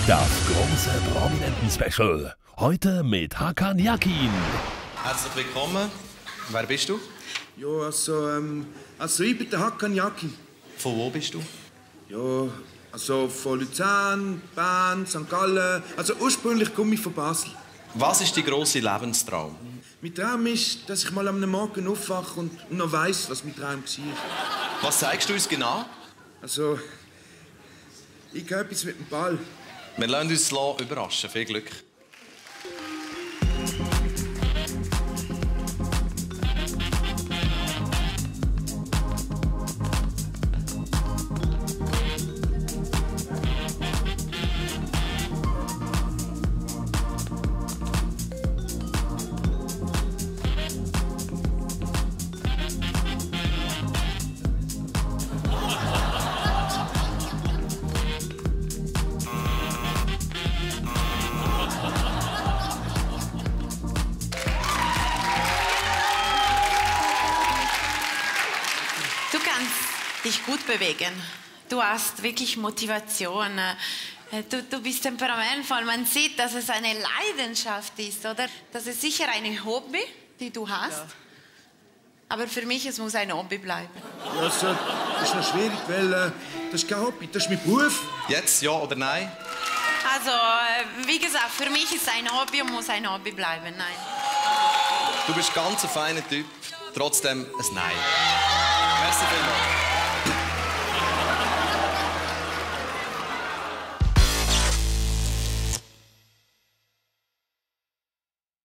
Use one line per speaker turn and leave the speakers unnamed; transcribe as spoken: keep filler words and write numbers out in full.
Das große Prominenten-Special. Heute mit Hakan Yakin.
Herzlich willkommen. Wer bist du?
Ja, also, ähm, also ich bin der Hakan Yakin.
Von wo bist du?
Ja, also von Luzern, Bern, Sankt Gallen. Also ursprünglich komme ich von Basel.
Was ist dein grosser Lebenstraum?
Mein Traum ist, dass ich mal am Morgen aufwache und noch weiss, was mein Traum war.
Was zeigst du uns genau?
Also, ich gehe etwas mit dem Ball.
Wir lassen uns überraschen. Viel Glück.
Du kannst dich gut bewegen. Du hast wirklich Motivation. Du, du bist temperamentvoll. Man sieht, dass es eine Leidenschaft ist, oder? Das ist sicher ein Hobby, die du hast. Ja. Aber für mich, es muss ein Hobby bleiben.
Ja, also, das ist noch schwierig, weil äh, das ist kein Hobby, das ist mein Beruf.
Jetzt, ja oder nein?
Also, äh, wie gesagt, für mich ist ein Hobby und muss ein Hobby bleiben. Nein.
Du bist ganz ein feiner Typ. Trotzdem ein Nein. Merci vielmals.